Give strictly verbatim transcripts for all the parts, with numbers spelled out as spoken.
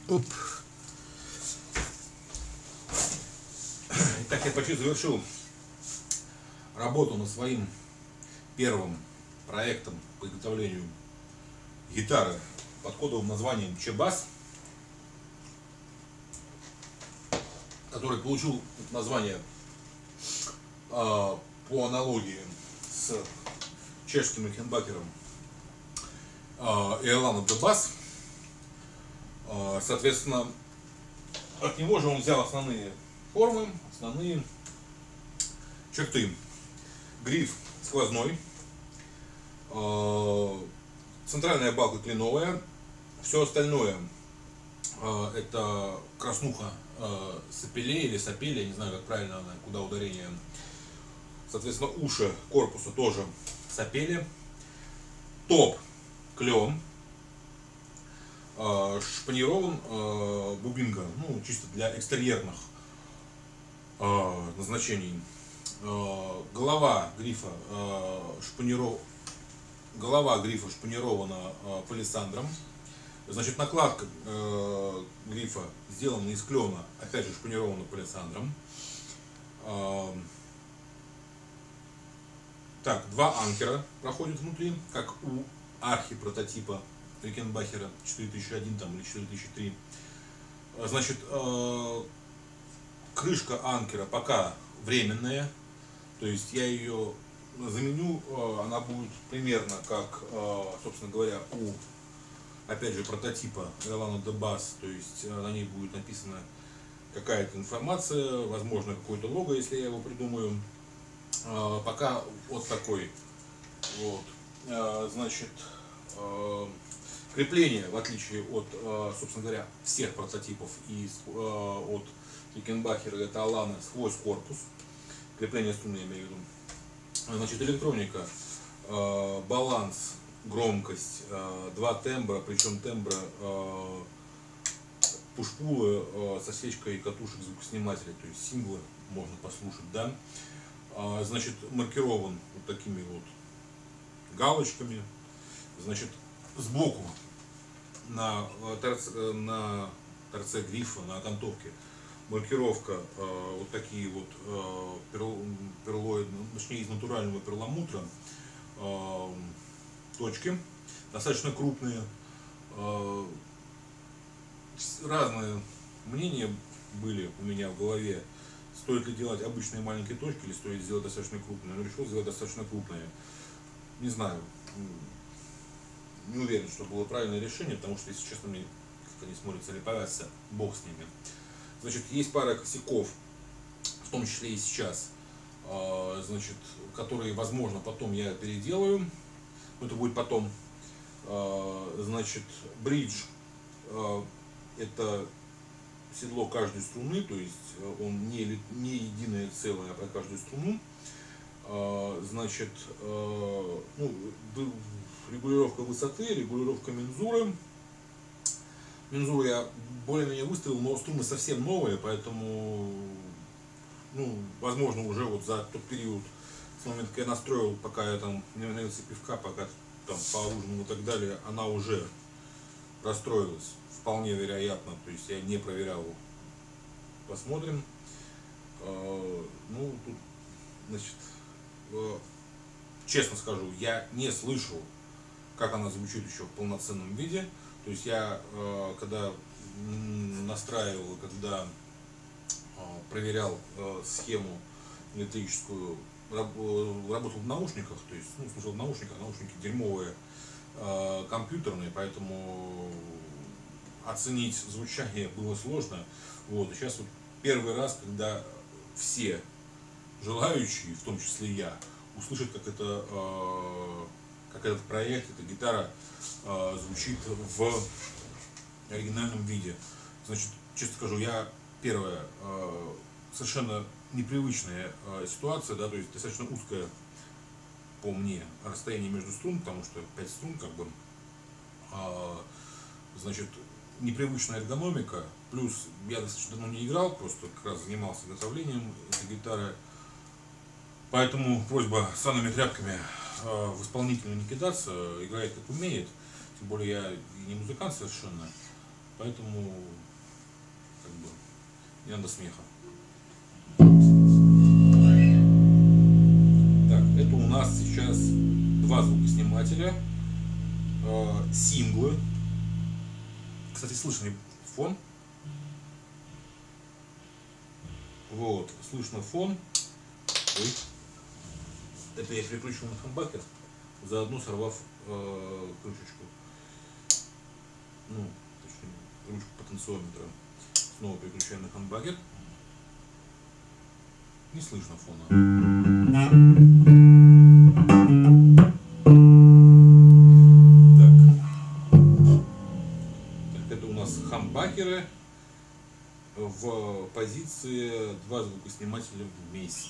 Оп. Итак, я почти завершил работу над своим первым проектом по изготовлению гитары под кодовым названием Чебас, который получил название э, по аналогии с чешским рикенбакером э, Iolana de Bass. Э, соответственно, от него же он взял основные формы, основные черты. Гриф сквозной, э, центральная балка кленовая, все остальное э, это краснуха э, сапеле или сапеле, я не знаю, как правильно она, куда ударение. Соответственно, уши корпуса тоже сапели. Топ клен, э, шпанирован э, бубинго, ну чисто для экстерьерных э, назначений. Э, голова грифа э, шпаниров... голова грифа шпанирована э, палисандром. Значит, накладка э, грифа сделана из клена, опять же шпанирована палисандром. Э, так, два анкера проходят внутри, как у архи прототипа Рикенбахера четыре тысячи один там, или четыре тысячи три. Значит, э, крышка анкера пока временная, то есть я ее заменю, э, она будет примерно как, э, собственно говоря, у, опять же, прототипа Iolana de Bass, то есть э, на ней будет написана какая-то информация, возможно, какое-то лого, если я его придумаю. Э, пока вот такой вот, э, значит, э, крепление, в отличие от, э, собственно говоря, всех прототипов и э, от Рикенбахера, это Iolana сквозь корпус, крепление струны, я имею в виду. Значит, электроника, э, баланс, громкость, э, два тембра, причем тембра э, пуш-пулы э, со свечкой катушек звукоснимателей, то есть синглы можно послушать, да. Э, значит, маркирован вот такими вот галочками. Значит, сбоку на торце, на торце грифа, на окантовке маркировка э, вот такие вот э, перл, перлоид, точнее из натурального перламутра, э, точки достаточно крупные. Э, разные мнения были у меня в голове, стоит ли делать обычные маленькие точки или стоит сделать достаточно крупные. Но решил сделать достаточно крупные. Не знаю, не уверен, что было правильное решение, потому что, если честно, мне как-то не смотрится или повязся, бог с ними. Значит, есть пара косяков, в том числе и сейчас, значит, которые, возможно, потом я переделаю. Но это будет потом. Значит, бридж — это седло каждой струны, то есть он не, не единое целое, а про каждую струну. Значит, ну, регулировка высоты, регулировка мензуры. Мензуру я более-менее выставил, но струны совсем новые, поэтому, ну, возможно, уже вот за тот период, с момента, когда я настроил, пока я там не налился пивка, пока там поужинал и так далее, она уже расстроилась, вполне вероятно, то есть я не проверял. Посмотрим. Ну, тут, значит, честно скажу, я не слышал, как она звучит еще в полноценном виде. То есть я, когда настраивал, когда проверял схему электрическую, работал в наушниках, то есть, ну, слушал в наушниках, наушники дерьмовые, компьютерные, поэтому оценить звучание было сложно. Вот, и сейчас вот первый раз, когда все желающие, в том числе я, услышат, как это, как этот проект, эта гитара э, звучит в оригинальном виде. Значит, честно скажу, я первая э, совершенно непривычная э, ситуация, да, то есть достаточно узкое по мне расстояние между струн, потому что пять струн, как бы, э, значит, непривычная эргономика, плюс я достаточно давно не играл, просто как раз занимался готовлением этой гитары, поэтому просьба санными тряпками в исполнителя не кидаться, играет как умеет, тем более я не музыкант совершенно. Поэтому как бы не надо смеха. Так, это у нас сейчас два звукоснимателя, э, синглы. Кстати, слышно фон. Вот, слышно фон. Ой. Это я переключил на хамбакер, заодно сорвав э, крышечку. Ну, точнее, ручку потенциометра. Снова переключаем на хамбакер. Не слышно фона. Так. Так, это у нас хамбакеры в позиции два звукоснимателя вместе.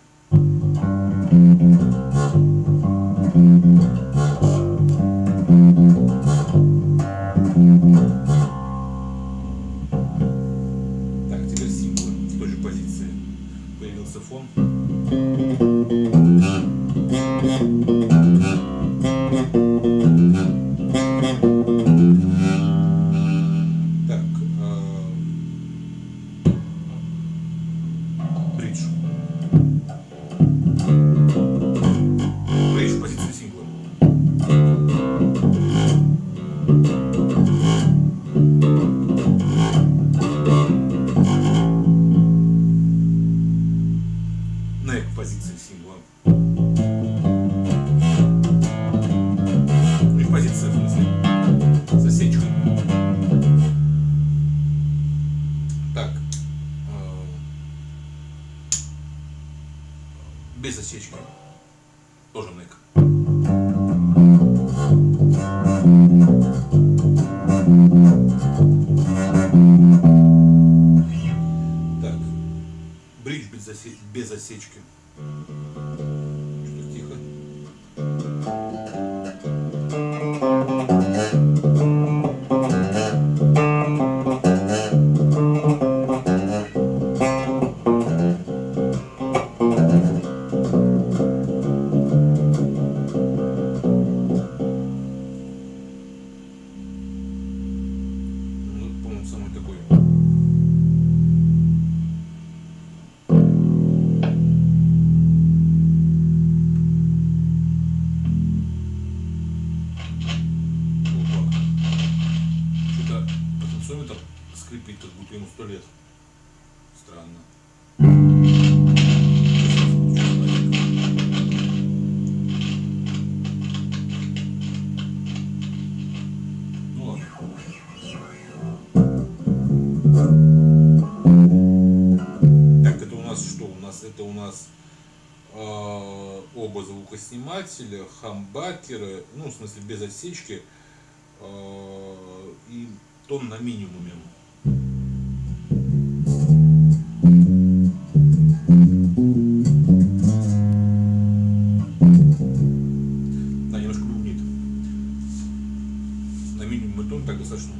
Так, теперь синглы в той же позиции. Появился фон. Так, э, бридж. Бридж в позиции сингла. Нек в позиции сингла. Ну и позиция, в смысле, засечка. Так. Э, без засечки. Тоже нек. Так. Бридж без, засе... без засечки. Что-то тихо. Ну, по-моему, самый такой. Что-то потенциометр скрипит, как будто ему сто лет. Странно. Ну ладно. Так, это у нас что? У нас это у нас э, оба звукоснимателя, хамбакеры, ну в смысле без отсечки, э, и тон на минимуме. Да, немножко бубнит. На минимуме тон так достаточно.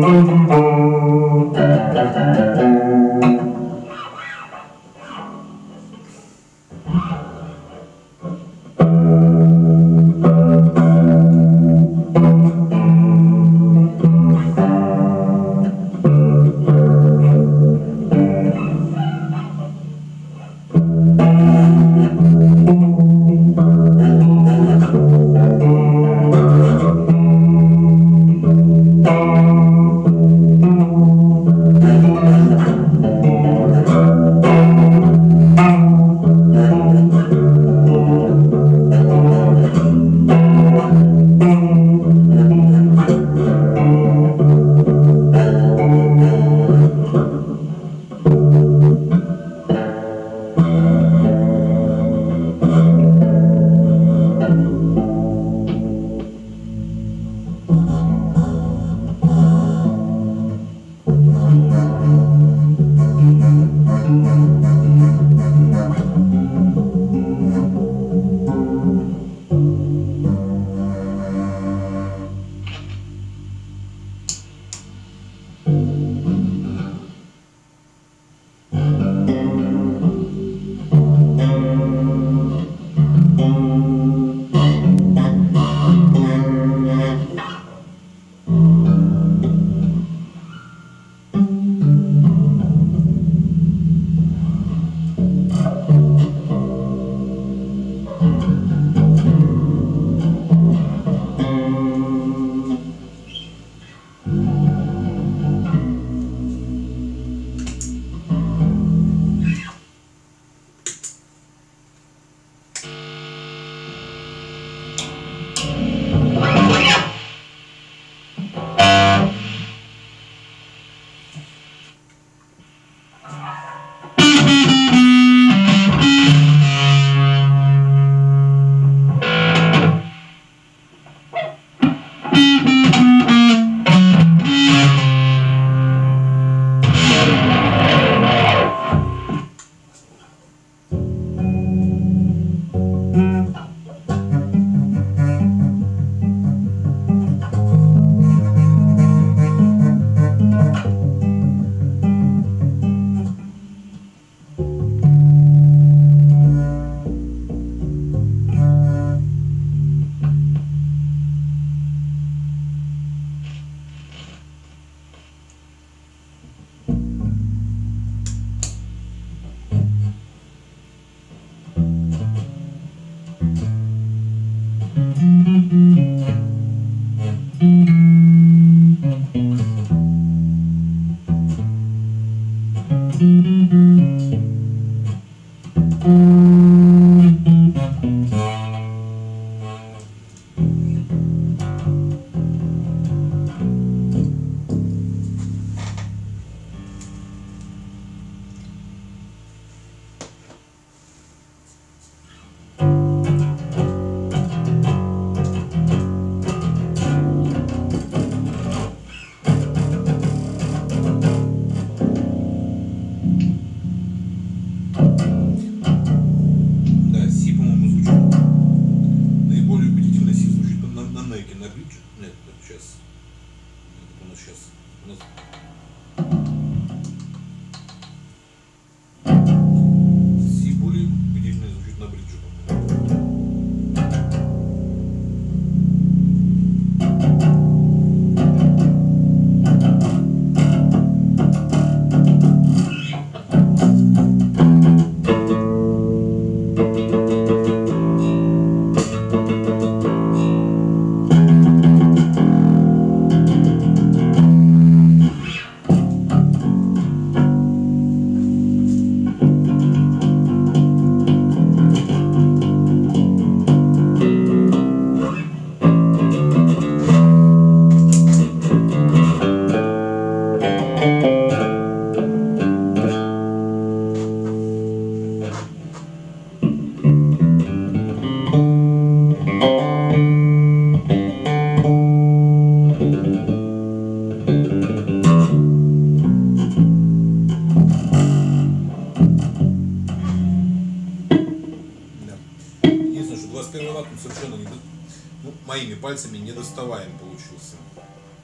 Совершенно не, ну, моими пальцами не доставаем получился.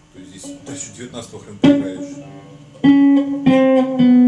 То есть здесь тысяча девятнадцатого хрен поиграешь.